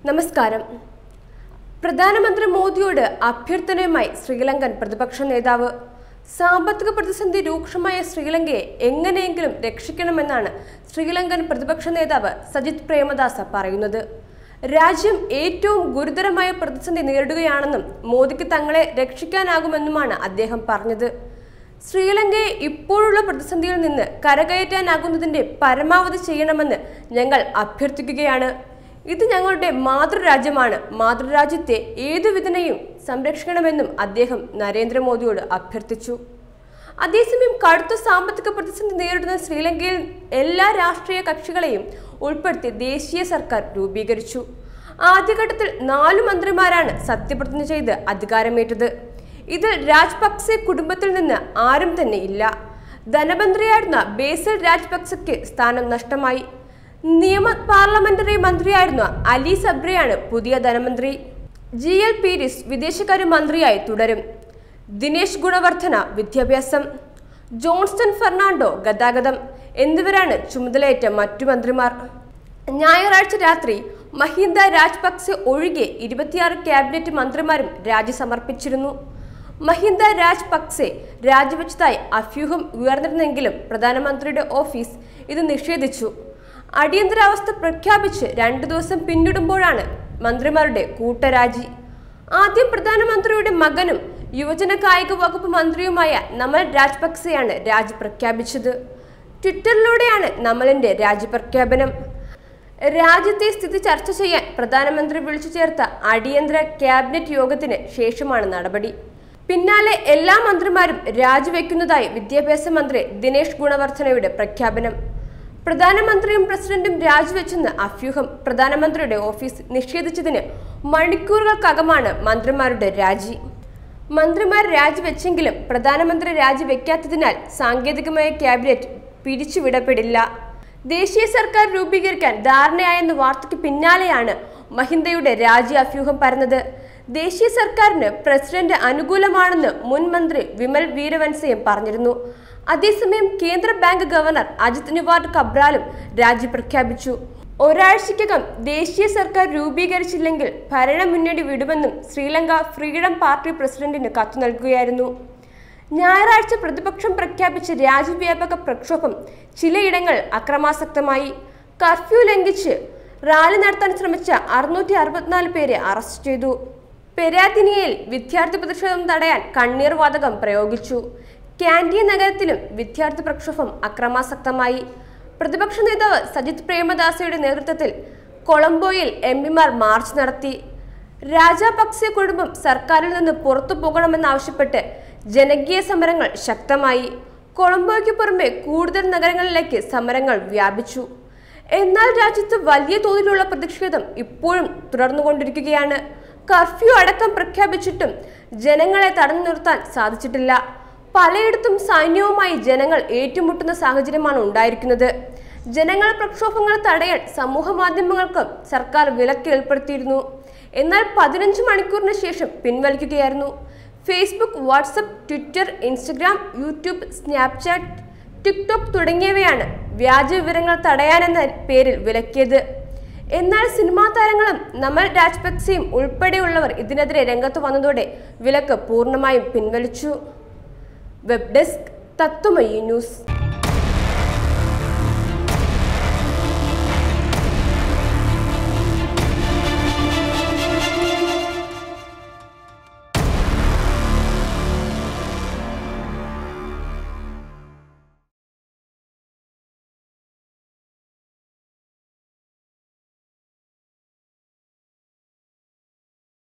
നമസ്കാരം. പ്രധാനമന്ത്രി മോദിയോട് അഭ്യർത്ഥനയുമായി ശ്രീലങ്കൻ പ്രതിപക്ഷ നേതാവ്. സാമ്പത്തിക പ്രതിസന്ധി രൂക്ഷമായ ശ്രീലങ്കയെ എങ്ങനെയെങ്കിലും രക്ഷിക്കണമെന്നാണ് ശ്രീലങ്കൻ പ്രതിപക്ഷ നേതാവ് സജിത് പ്രേമദാസ പറയുന്നത്. രാജ്യം ഏറ്റവും ഗുരുതരമായ പ്രതിസന്ധി നേരിടുകയാണെന്നും മോദിക്ക് തങ്ങളെ രക്ഷിക്കാനാകുമെന്നുമാണ് അദ്ദേഹം പറഞ്ഞത്. ശ്രീലങ്കയെ ഇപ്പോഴുള്ള പ്രതിസന്ധിയിൽ നിന്ന് കരകയറ്റാനാകുന്നതിന്റെ പരമാവധി ചെയ്യണമെന്ന് ഞങ്ങൾ അഭ്യർത്ഥിക്കുകയാണ്. ഇത് ഞങ്ങളുടെ മാതൃരാജ്യമാണ്. മാതൃരാജ്യത്തെ ഏതുവിധനെയും സംരക്ഷിക്കണമെന്നും അദ്ദേഹം നരേന്ദ്രമോദിയോട് അഭ്യർത്ഥിച്ചു. അതേസമയം കടുത്ത സാമ്പത്തിക പ്രതിസന്ധി നേരിടുന്ന ശ്രീലങ്കയിൽ എല്ലാ രാഷ്ട്രീയ കക്ഷികളെയും ഉൾപ്പെടുത്തി ദേശീയ സർക്കാർ രൂപീകരിച്ചു. ആദ്യഘട്ടത്തിൽ 4 മന്ത്രിമാരാണ് സത്യപ്രതിജ്ഞ ചെയ്ത് അധികാരമേറ്റത്. ഇതിൽ രാജപക്സെ കുടുംബത്തിൽ നിന്ന് ആരും തന്നെ ഇല്ല. ധനമന്ത്രിയായിരുന്ന ബേസിൽ രാജപക്സെക്ക് സ്ഥാനം നഷ്ടമായി. പാർലമെന്ററി മന്ത്രിയായിരുന്ന അലി സബ്രയാണ് പുതിയ ധനമന്ത്രി. GL പീരിസ് വിദേശകാര്യ മന്ത്രിയായി തുടരും. ദിനേശ് ഗുണവർദ്ധന വിദ്യാഭ്യാസം, ജോൺസൺ ഫെർണാണ്ടോ ഗതാഗതം എന്നിവരാണ് ചുമതലയേറ്റ മറ്റു മന്ത്രിമാർ. ഞായറാഴ്ച രാത്രി മഹിന്ദ രാജപക്സെ ഒഴികെ 26 ക്യാബിനറ്റ് മന്ത്രിമാരും രാജി സമർപ്പിച്ചിരുന്നു. മഹിന്ദ രാജപക്സെ രാജിവെച്ചതായി അഭ്യൂഹം ഉയർന്നിരുന്നെങ്കിലും പ്രധാനമന്ത്രിയുടെ ഓഫീസ് ഇത് നിഷേധിച്ചു. അടിയന്തരാവസ്ഥ പ്രഖ്യാപിച്ച് 2 ദിവസം പിന്നിടുമ്പോഴാണ് മന്ത്രിമാരുടെ കൂട്ടരാജി. ആദ്യം പ്രധാനമന്ത്രിയുടെ മകനും യുവജന കായിക വകുപ്പ് മന്ത്രിയുമായ നമൽ രാജപക്സെയാണ് രാജി പ്രഖ്യാപിച്ചത്. ട്വിറ്ററിലൂടെയാണ് നമലിന്റെ രാജി പ്രഖ്യാപനം. രാജ്യത്തെ സ്ഥിതി ചർച്ച ചെയ്യാൻ പ്രധാനമന്ത്രി വിളിച്ചു ചേർത്ത അടിയന്തര ക്യാബിനറ്റ് യോഗത്തിന് ശേഷമാണ് നടപടി. പിന്നാലെ എല്ലാ മന്ത്രിമാരും രാജിവെക്കുന്നതായി വിദ്യാഭ്യാസ മന്ത്രി ദിനേശ് ഗുണവർദ്ധനയുടെ പ്രഖ്യാപനം. പ്രധാനമന്ത്രിയും പ്രസിഡന്റും രാജിവെച്ചെന്ന് അഭ്യൂഹം പ്രധാനമന്ത്രിയുടെ ഓഫീസ് നിഷേധിച്ചതിന് മണിക്കൂറുകൾക്കകമാണ് മന്ത്രിമാരുടെ രാജി. മന്ത്രിമാർ രാജിവെച്ചെങ്കിലും പ്രധാനമന്ത്രി രാജിവെക്കാത്തതിനാൽ സാങ്കേതികമായ ക്യാബിനറ്റ് പിരിച്ചുവിടപ്പെടില്ല. ദേശീയ സർക്കാർ രൂപീകരിക്കാൻ ധാരണയായെന്ന വാർത്തയ്ക്ക് പിന്നാലെയാണ് മഹിന്ദയുടെ രാജി അഭ്യൂഹം പരന്നത്. ദേശീയ സർക്കാരിന് പ്രസിഡന്റ് അനുകൂലമാണെന്ന് മുൻ മന്ത്രി വിമൽ വീരവൻസയും പറഞ്ഞിരുന്നു. അതേസമയം കേന്ദ്ര ബാങ്ക് ഗവർണർ അജിത് നിവാഡ് കബ്രാലും രാജി പ്രഖ്യാപിച്ചു. ഒരാഴ്ചയ്ക്കകം ദേശീയ സർക്കാർ രൂപീകരിച്ചില്ലെങ്കിൽ ഭരണമുന്നണി വിടുമെന്നും ശ്രീലങ്ക ഫ്രീഡം പാർട്ടി പ്രസിഡന്റിന് കത്ത് നൽകുകയായിരുന്നു. ഞായറാഴ്ച പ്രതിപക്ഷം പ്രഖ്യാപിച്ച രാജ്യവ്യാപക പ്രക്ഷോഭം ചിലയിടങ്ങൾ അക്രമാസക്തമായി. കർഫ്യൂ ലംഘിച്ച് റാലി നടത്താൻ ശ്രമിച്ച 664 പേരെ അറസ്റ്റ് ചെയ്തു. പെരാതിനിയയിൽ വിദ്യാർത്ഥി പ്രതിഷേധം തടയാൻ കണ്ണീർ വാതകം പ്രയോഗിച്ചു. കാൻഡിയ നഗരത്തിലും വിദ്യാർത്ഥി പ്രക്ഷോഭം അക്രമാസക്തമായി. പ്രതിപക്ഷ നേതാവ് സജിത് പ്രേമദാസയുടെ നേതൃത്വത്തിൽ കൊളംബോയിൽ MPമാർ മാർച്ച് നടത്തി. രാജപക്സെ കുടുംബം സർക്കാരിൽ നിന്ന് പുറത്തു പോകണമെന്നാവശ്യപ്പെട്ട് ജനകീയ സമരങ്ങൾ ശക്തമായി. കൊളംബോയ്ക്ക് പുറമെ കൂടുതൽ നഗരങ്ങളിലേക്ക് സമരങ്ങൾ വ്യാപിച്ചു. എന്നാൽ രാജ്യത്ത് വലിയ തോതിലുള്ള പ്രതിഷേധം ഇപ്പോഴും തുടർന്നുകൊണ്ടിരിക്കുകയാണ്. കർഫ്യൂ അടക്കം പ്രഖ്യാപിച്ചിട്ടും ജനങ്ങളെ തടഞ്ഞു നിർത്താൻ സാധിച്ചിട്ടില്ല. പലയിടത്തും സൈന്യവുമായി ജനങ്ങൾ ഏറ്റുമുട്ടുന്ന സാഹചര്യമാണ് ഉണ്ടായിരിക്കുന്നത്. ജനങ്ങൾ പ്രക്ഷോഭങ്ങൾ തടയാൻ സമൂഹ മാധ്യമങ്ങൾക്ക് സർക്കാർ വിലക്ക് ഏർപ്പെടുത്തിയിരുന്നു. എന്നാൽ 15 മണിക്കൂറിന് ശേഷം പിൻവലിക്കുകയായിരുന്നു. Facebook, WhatsApp, Twitter, Instagram, YouTube, Snapchat, TikTok തുടങ്ങിയവയാണ് വ്യാജ വിവരങ്ങൾ തടയാനെന്ന പേരിൽ വിലക്കിയത്. എന്നാൽ സിനിമാ താരങ്ങളും നമൽ രാജപക്സെയും ഉൾപ്പെടെയുള്ളവർ ഇതിനെതിരെ രംഗത്ത് വന്നതോടെ വിലക്ക് പൂർണ്ണമായും പിൻവലിച്ചു. Web desk Tatwamayi news.